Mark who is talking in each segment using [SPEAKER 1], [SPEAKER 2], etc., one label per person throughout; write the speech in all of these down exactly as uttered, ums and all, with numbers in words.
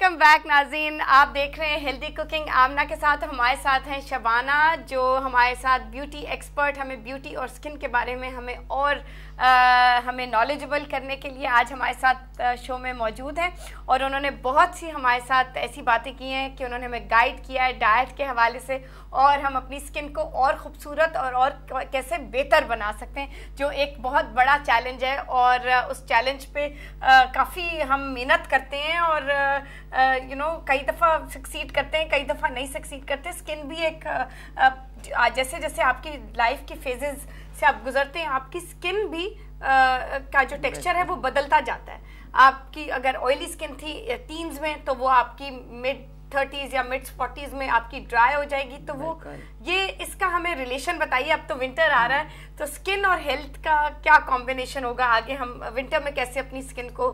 [SPEAKER 1] Welcome back नाज़रीन। आप देख रहे हैं हेल्दी कुकिंग आमना के साथ। हमारे साथ हैं शबाना, जो हमारे साथ ब्यूटी एक्सपर्ट, हमें ब्यूटी और स्किन के बारे में हमें और आ, हमें नॉलेजेबल करने के लिए आज हमारे साथ शो में मौजूद हैं। और उन्होंने बहुत सी हमारे साथ ऐसी बातें की हैं कि उन्होंने हमें गाइड किया है डाइट के हवाले से, और हम अपनी स्किन को और ख़ूबसूरत और और कैसे बेहतर बना सकते हैं, जो एक बहुत बड़ा चैलेंज है। और उस चैलेंज पे काफ़ी हम मेहनत करते हैं और यू नो कई दफ़ा सक्सीड करते हैं, कई दफ़ा नहीं सक्सीड करते। स्किन भी एक uh, uh, जैसे जैसे आपकी लाइफ की फेजेस से आप गुजरते हैं, आपकी स्किन भी uh, का जो टेक्सचर है वो बदलता जाता है। आपकी अगर ऑयली स्किन थी टीन्स में, तो वो आपकी मिड थर्टीज या मिड फोर्टीज में आपकी ड्राई हो जाएगी। तो वो ये इसका हमें रिलेशन बताइए। अब तो विंटर आ रहा है, तो स्किन और हेल्थ का क्या कॉम्बिनेशन होगा आगे, हम विंटर में कैसे अपनी स्किन को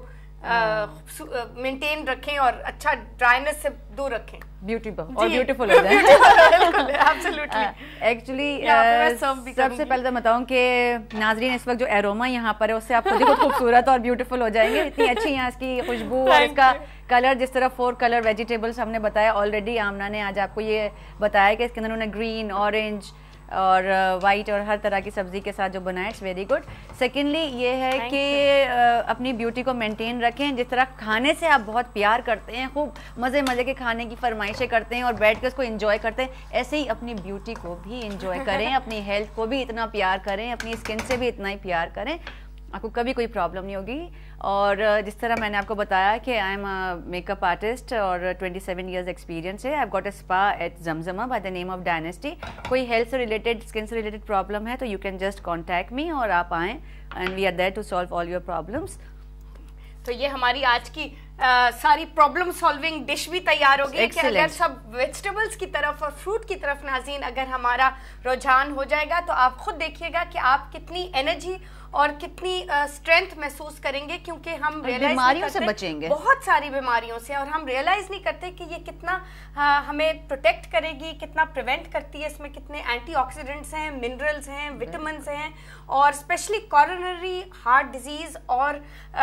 [SPEAKER 1] मेंटेन रखें और अच्छा ड्राइनेस से दूर रखें,
[SPEAKER 2] ब्यूटीफुल और ब्यूटीफुल हो जाए।
[SPEAKER 1] एब्सोल्युटली।
[SPEAKER 2] एक्चुअली सबसे पहले तो बताऊं कि नाजरीन इस वक्त जो एरोमा यहाँ पर है उससे आप खुद खूबसूरत और ब्यूटीफुल हो जाएंगे। इतनी अच्छी यहाँ इसकी खुशबू और इसका कलर, जिस तरह फोर कलर वेजिटेबल्स हमने बताया ऑलरेडी, आमना ने आज आपको ये बताया कि इसके अंदर उन्होंने ग्रीन, ऑरेंज और वाइट और हर तरह की सब्जी के साथ जो बनाया, इट्स वेरी गुड। सेकेंडली ये है कि अपनी ब्यूटी को मेंटेन रखें। जिस तरह खाने से आप बहुत प्यार करते हैं, खूब मज़े मज़े के खाने की फरमाइशें करते हैं और बैठ के उसको एंजॉय करते हैं, ऐसे ही अपनी ब्यूटी को भी एंजॉय करें, अपनी हेल्थ को भी इतना प्यार करें, अपनी स्किन से भी इतना ही प्यार करें, आपको कभी कोई प्रॉब्लम नहीं होगी। और जिस तरह मैंने आपको बताया कि I am a makeup artist और ट्वेंटी सेवन इयर्स एक्सपीरियंस है। I got a spa at Zamzama by the name of Dynasty. कोई हेल्थ से रिलेटेड, स्किन से रिलेटेड प्रॉब्लम है तो you can just contact me और आप आएँ, and we are there to solve all your problems.
[SPEAKER 1] तो ये हमारी आज की आ, सारी प्रॉब्लम सॉल्विंग डिश भी तैयार होगी कि अगर सब वेजिटेबल्स की तरफ और फ्रूट की तरफ नाज़रीन अगर हमारा रुझान हो जाएगा, तो आप खुद देखिएगा कि आप कितनी एनर्जी और कितनी स्ट्रेंथ महसूस करेंगे, क्योंकि हम
[SPEAKER 2] बीमारियों से बचेंगे,
[SPEAKER 1] बहुत सारी बीमारियों से, और हम रियलाइज नहीं करते कि ये कितना आ, हमें प्रोटेक्ट करेगी, कितना प्रिवेंट करती है, इसमें कितने एंटीऑक्सीडेंट्स हैं, मिनरल्स हैं, विटामिन्स हैं, और स्पेशली कॉरोनरी हार्ट डिजीज और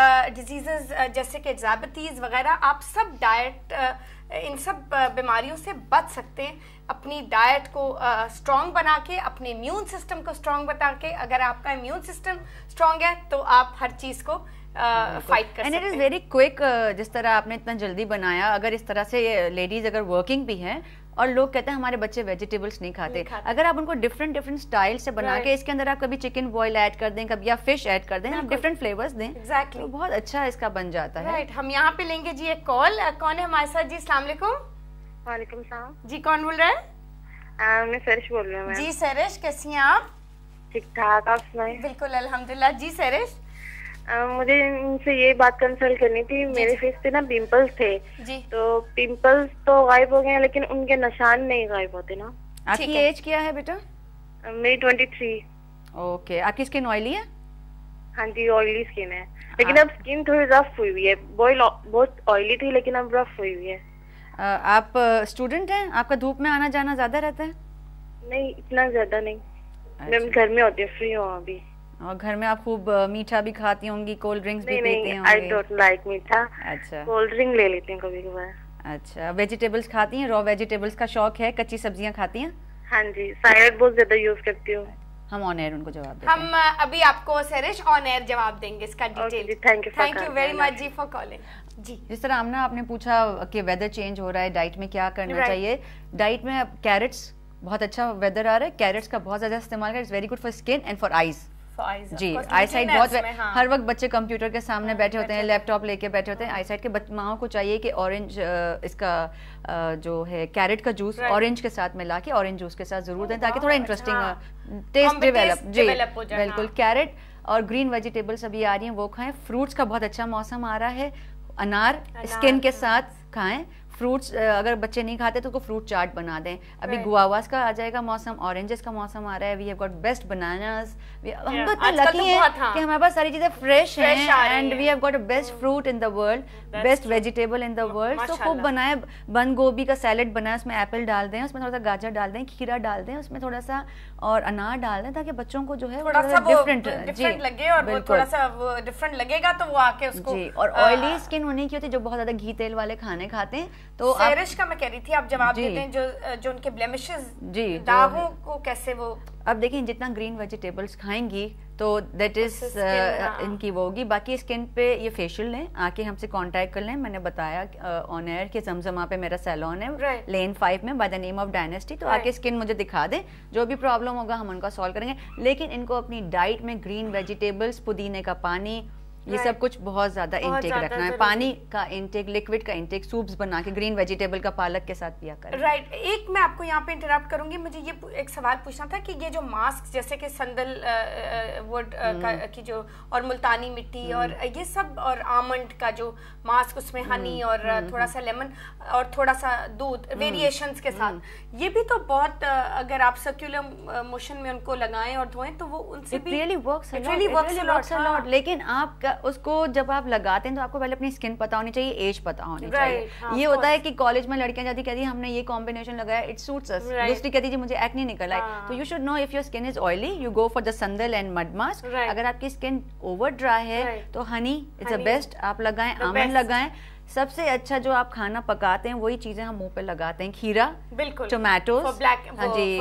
[SPEAKER 1] डिजीजेस जैसे कि डायबिटीज वगैरह। आप सब डाइट इन सब बीमारियों से बच सकते हैं अपनी डाइट को स्ट्रॉन्ग बना के, अपने इम्यून सिस्टम को स्ट्रॉन्ग बना के। अगर आपका इम्यून सिस्टम स्ट्रॉन्ग है तो आप हर चीज़ को फाइट कर सकते हैं।
[SPEAKER 2] And it is very quick. जिस तरह आपने इतना जल्दी बनाया, अगर इस तरह से लेडीज अगर वर्किंग भी हैं और लोग कहते हैं हमारे बच्चे वेजिटेबल्स नहीं खाते, नहीं खाते। अगर आप उनको डिफरेंट डिफरेंट स्टाइल से बना के इसके अंदर आप कभी चिकन बॉयल ऐड कर दें, कभी या फिश ऐड कर दें, आप डिफरेंट फ्लेवर्स दें,
[SPEAKER 1] एग्जैक्टली,
[SPEAKER 2] तो बहुत अच्छा इसका बन जाता है।
[SPEAKER 1] राइट। हम यहाँ पे लेंगे जी एक कॉल। कौन है हमारे साथ जी? अस्सलाम वालेकुम।
[SPEAKER 3] वालेकुम सलाम जी,
[SPEAKER 1] कौन बोल रहा है?
[SPEAKER 3] मैं सरिश बोल रही हूँ।
[SPEAKER 1] जी सरिश, कैसी हैं आप?
[SPEAKER 3] ठीक ठाक, आप सुनाएं?
[SPEAKER 1] बिल्कुल अल्हम्दुलिल्लाह। जी सरिश,
[SPEAKER 3] मुझे इनसे ये बात कंसल्ट करनी थी। मेरे फेस पे ना पिंपल्स थे जी, तो पिंपल्स तो गायब हो गए हैं, लेकिन उनके निशान नहीं गायब होते ना।
[SPEAKER 2] आपकी एज क्या है बेटा?
[SPEAKER 3] मेरी ट्वेंटी थ्री।
[SPEAKER 2] ओके, आपकी स्किन ऑयली है?
[SPEAKER 3] हाँ जी, ऑयली स्किन है, लेकिन अब स्किन थोड़ी रफ हुई हुई है। बॉयल बहुत ऑयली थी, लेकिन अब रफ हुई हुई है।
[SPEAKER 2] आप स्टूडेंट हैं? आपका धूप में आना जाना ज्यादा रहता है?
[SPEAKER 3] नहीं, इतना ज्यादा नहीं। मैं घर में होती हूँ, फ्री हूँ अभी।
[SPEAKER 2] और घर में आप खूब मीठा भी खाती होंगी, कोल्ड ड्रिंक्स भी पीती होंगी?
[SPEAKER 3] आई डोंट लाइक मीठा।
[SPEAKER 2] अच्छा,
[SPEAKER 3] कोल्ड ड्रिंक ले लेती हूँ कभी कभार।
[SPEAKER 2] अच्छा, वेजिटेबल्स खाती हैं? रॉ वेजिटेबल्स का शौक है? कच्ची सब्जियां खाती हैं?
[SPEAKER 3] हाँ जी, सैलेड बहुत ज्यादा यूज करती हूँ।
[SPEAKER 2] हम ऑन एयर उनको जवाब देते
[SPEAKER 1] हैं। हम अभी आपको सरिश ऑन एयर जवाब देंगे इसका detail.
[SPEAKER 3] Thank you,
[SPEAKER 1] thank you very much जी फॉर कॉलिंग। जी,
[SPEAKER 2] जिस तरह आमना आपने पूछा कि वेदर चेंज हो रहा है, डाइट में क्या करना right. चाहिए। डाइट में अब कैरेट्स, बहुत अच्छा वेदर आ रहा है, कैरेट्स का बहुत ज्यादा इस्तेमाल करें, it's very good for skin and for eyes. जी, आई साइट बहुत हाँ। हर वक्त बच्चे कंप्यूटर के सामने हाँ, बैठे होते हैं, लैपटॉप लेके बैठे होते हैं। आई साइट के माओ को चाहिए कि ऑरेंज इसका जो है कैरेट का जूस ऑरेंज के साथ मिला के ऑरेंज जूस के साथ जरूर दें, ताकि थोड़ा इंटरेस्टिंग टेस्ट डेवलप। जी बिल्कुल, कैरेट और ग्रीन वेजिटेबल्स अभी आ रही हैं वो खाएं। फ्रूट्स का बहुत अच्छा मौसम आ रहा है, अनार स्किन के साथ खाएं। फ्रूट्स अगर बच्चे नहीं खाते तो उसको फ्रूट चाट बना दें। अभी गुआवास का आ जाएगा मौसम, ऑरेंजेस का मौसम आ रहा है, we have got best bananas, हम तो इतने लकी हैं कि हमारे पास सारी चीजें फ्रेश हैं and we have got a best fruit in the world, best vegetable in the world. तो खूब बनाए, बंद गोभी का सैलेड बनाए, उसमें एप्पल डाल दें, उसमें थोड़ा सा गाजर डाल दें, खीरा डाल दें, उसमें थोड़ा सा और अनार डाल दें, ताकि बच्चों को जो है
[SPEAKER 1] थोड़ा सा डिफरेंट डिफरेंट लगे और वो थोड़ा सा वो डिफरेंट लगेगा तो वो आके उसको
[SPEAKER 2] जी। और ऑयली स्किन होने की होती है, जो बहुत ज्यादा घी तेल वाले खाने खाते हैं, तो
[SPEAKER 1] सैरिश का मैं कह रही थी आप जवाब देते हैं, जो जो उनके ब्लेमिशेस जी दागों को कैसे वो।
[SPEAKER 2] अब देखिए जितना ग्रीन वेजिटेबल्स खाएंगी तो दैट इज uh, इनकी वो होगी। बाकी स्किन पे ये फेशियल लें, आके हमसे कांटेक्ट कर लें। मैंने बताया ऑन एयर कि जमजमा पे मेरा सैलून है right. लेन फाइव में by the name of Dynasty. तो right. आके स्किन मुझे दिखा दें, जो भी प्रॉब्लम होगा हम उनका सॉल्व करेंगे। लेकिन इनको अपनी डाइट में ग्रीन वेजिटेबल्स, पुदीने का पानी, ये right. सब कुछ बहुत ज्यादा इंटेक रखना है। पानी का इंटेक, लिक्विड का इंटेक, सूप्स बना के ग्रीन वेजिटेबल का पालक के साथ पिया करें।
[SPEAKER 1] Right right. एक मैं आपको यहाँ पे इंटरप्ट करूंगी, मुझे ये एक सवाल पूछना था कि ये जो मास्क जैसे कि संदल वुड की जो और मुल्तानी मिट्टी और ये सब और आमंड का जो मास्क, उसमें हनी और थोड़ा सा लेमन और थोड़ा सा दूध वेरिएशंस के साथ, ये भी तो बहुत अगर आप सर्कुलर मोशन में उनको लगाएं और धोएं तो वो उनसे भी
[SPEAKER 2] रियली वर्क्स अ लॉट। लेकिन आप उसको जब आप लगाते हैं तो आपको पहले अपनी स्किन पता होनी चाहिए, एज पता होनी right, चाहिए। हाँ, ये होता है कि कॉलेज में लड़कियां जाती कहती हैं हमने ये कॉम्बिनेशन लगाया, इट सूट्स अस, दूसरी कहती है मुझे एक्ने निकल आए। तो you should know if your skin is oily, you go for the sandal and mud mask. अगर आपकी स्किन ओवर ड्राई है right. तो हनी इट्स द बेस्ट, आप लगाएं, आमंड लगाएं। सबसे अच्छा जो आप खाना पकाते हैं वही चीजें हम मुंह पे लगाते हैं, खीरा, टोमेटोज, हाँ जी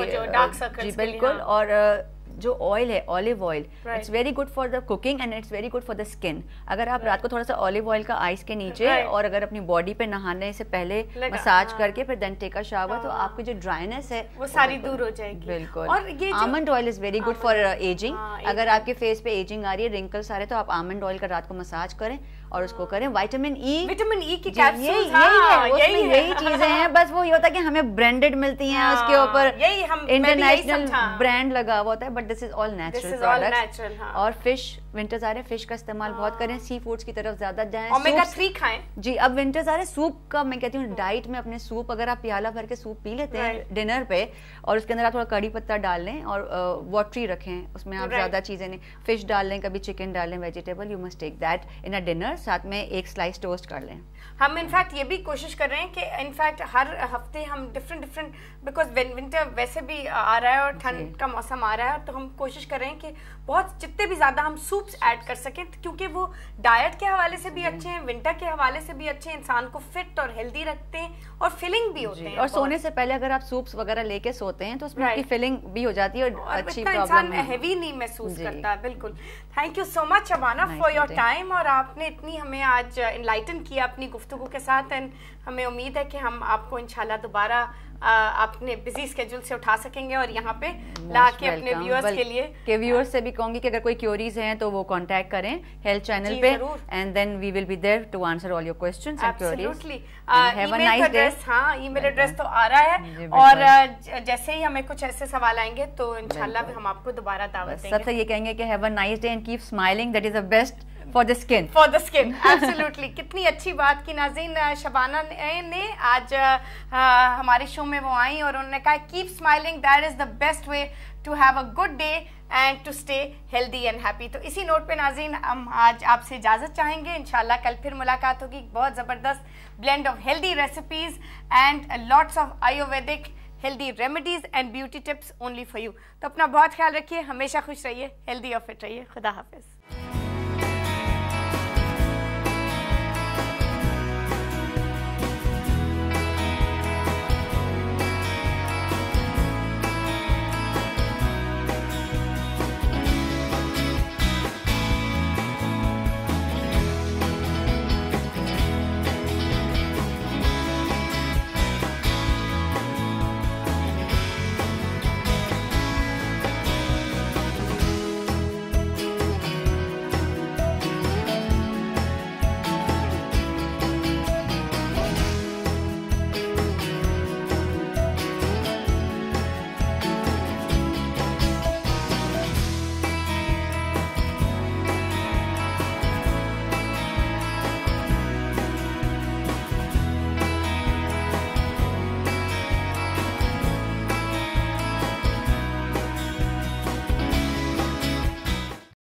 [SPEAKER 2] जी बिल्कुल। और जो ऑयल है olive oil, it's very good for the cooking and it's very good for the skin. अगर आप right. रात को थोड़ा सा ऑलिव ऑयल का आइस के नीचे right. और अगर अपनी बॉडी पे नहाने से पहले मसाज करके फिर देन टेक अ शावर, तो आपकी जो ड्राइनेस है
[SPEAKER 1] वो सारी दूर हो जाएगी।
[SPEAKER 2] बिल्कुल। और ये almond oil is very good for ageing. अगर आपके फेस पे एजिंग आ रही है, रिंकल्स आ रहे हैं, तो आप आमंड ऑयल का रात को मसाज करें और उसको करें। विटामिन ई,
[SPEAKER 1] विटामिन ई की कैप्सूल्स,
[SPEAKER 2] यही है, उसमें यही चीजें हैं। बस वो ये होता है कि हमें ब्रांडेड मिलती हैं, उसके ऊपर इंटरनेशनल ब्रांड लगा हुआ होता है, but this is all natural products. और फिश, विंटर्स आ रहे हैं, फिश का इस्तेमाल बहुत करें, सी फूड्स की तरफ ज्यादा जाएं,
[SPEAKER 1] ओमेगा थ्री खाएं जी।
[SPEAKER 2] अब विंटर्स आ रहे हैं, सूप का मैं कहती हूँ डाइट में अपने सूप, अगर आप प्याला भर के सूप पी लेते हैं डिनर पे और उसके अंदर आप थोड़ा कड़ी पत्ता डाल लें और वाटरी रखें, उसमें आप ज्यादा चीजें नहीं, फिश डाल लें, कभी चिकन डाल लें, vegetable, you must take that in a dinner, साथ में एक स्लाइस टोस्ट कर लें।
[SPEAKER 1] हम इनफैक्ट ये भी कोशिश कर रहे हैं कि इनफैक्ट हर हफ्ते हम डिफरेंट डिफरेंट, बिकॉज विंटर वैसे भी आ रहा है और ठंड का मौसम आ रहा है, तो हम कोशिश कर रहे हैं कि बहुत जितने भी ज्यादा हम सूप्स ऐड कर सकें, क्योंकि वो डाइट के हवाले से भी अच्छे हैं, विंटर के हवाले से भी अच्छे हैं, इंसान को फिट और हेल्दी रखते हैं और फिलिंग भी होते हैं।
[SPEAKER 2] और सोने से पहले अगर आप सूप्स वगैरह लेके सोते हैं तो उसमें आपकी फिलिंग भी हो जाती है और अच्छी प्रॉब्लम है,
[SPEAKER 1] हेवी नहीं महसूस करता। बिल्कुल। Thank you so much Shabana for your time, और आपने इतनी हमें आज इनलाइटन किया अपनी गुफ्तगू के साथ, एंड हमें उम्मीद है कि हम आपको इंशाल्लाह दोबारा अपने बिजी स्केड्यूल से उठा सकेंगे और यहाँ पे लाके अपने व्यूअर्स के लिए
[SPEAKER 2] के व्यूअर्स से भी कहूंगी कि अगर कोई क्वेरीज हैं तो वो कांटेक्ट करें हेल्थ चैनल पे, and then we will be there to answer all your questions and queries.
[SPEAKER 1] Absolutely. Email address, हाँ ईमेल एड्रेस तो आ रहा है, और जैसे ही हमें कुछ ऐसे सवाल आएंगे तो इंशाल्लाह हम आपको दोबारा दावत देंगे।
[SPEAKER 2] सबसे ये कहेंगे कि have a nice day and keep smiling, that is the best for the skin,
[SPEAKER 1] for the skin. Absolutely. कितनी अच्छी बात की नाज़रीन, शबाना ने आज आ, हमारे शो में वो आई और उन्होंने कहा keep smiling, that is the best way to have a good day and to stay healthy and happy. तो इसी नोट पे नाज़रीन हम आज आपसे इजाज़त चाहेंगे, इंशाल्लाह कल फिर मुलाकात होगी। बहुत ज़बरदस्त blend of healthy recipes and lots of Ayurvedic healthy remedies and beauty tips only for you. तो अपना बहुत ख्याल रखिए, हमेशा खुश रहिए, हेल्दी और फिट रहिए। खुदा हाफिज।